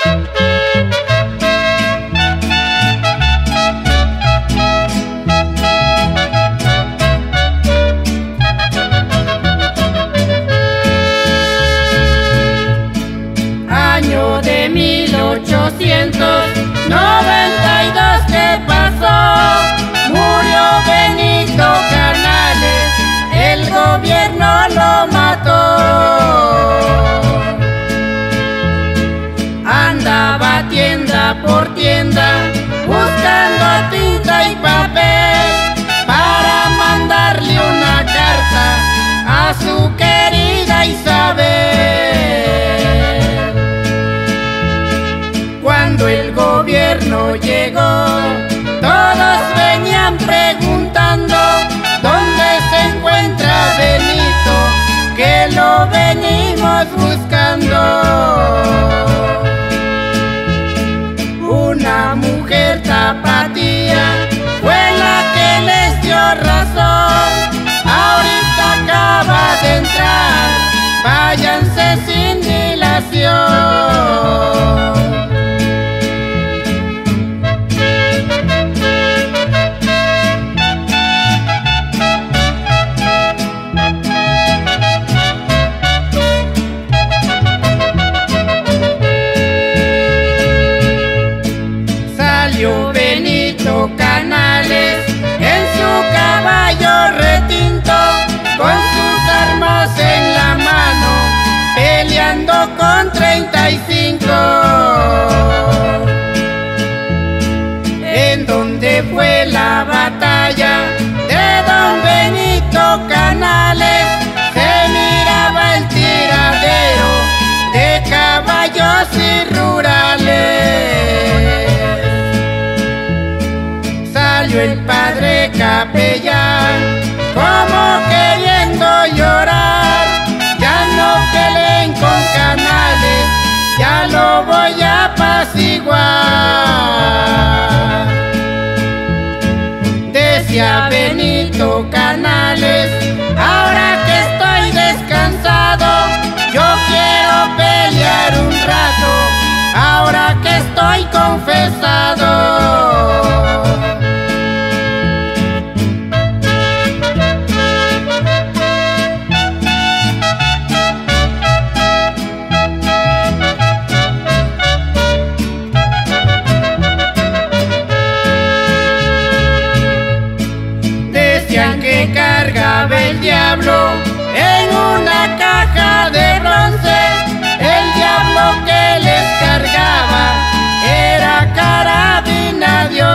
Año de 1892 que pasó, murió Benito Canales, el gobierno lo mató. Andaba tienda por tienda buscando tinta y papel para mandarle una carta a su querida Isabel. Cuando el gobierno llegó, todos venían preguntando dónde se encuentra Benito, que lo venimos buscando. Una mujer tapatía fue la que les dio razón. Ahorita acaba de entrar, váyanse sin dilación. Benito Canales en su caballo retinto, con sus armas en la mano, peleando con 35. En donde fue la batalla de don Benito Canales, se miraba el tiradero de caballos y rurales. Salió el padre capellán como queriendo llorar. Ya no peleen con Canales, ya lo voy a apaciguar. Decía Benito Canales, ahora que estoy descansado, yo quiero pelear un rato, ahora que estoy confesado. Que cargaba el diablo en una caja de bronce. El diablo que les cargaba era carabina de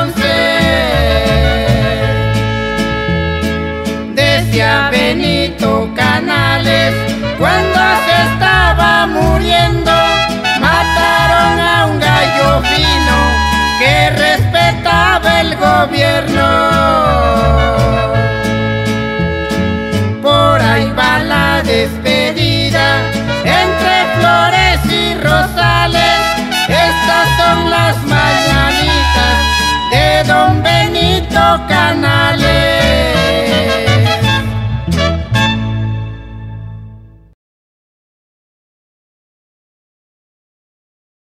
11. Decía Benito Canales, cuando se estaba muriendo, mataron a un gallo fino que respetaba el gobierno. Ahí va la despedida entre flores y rosales. Estas son las mañanitas de don Benito Canales.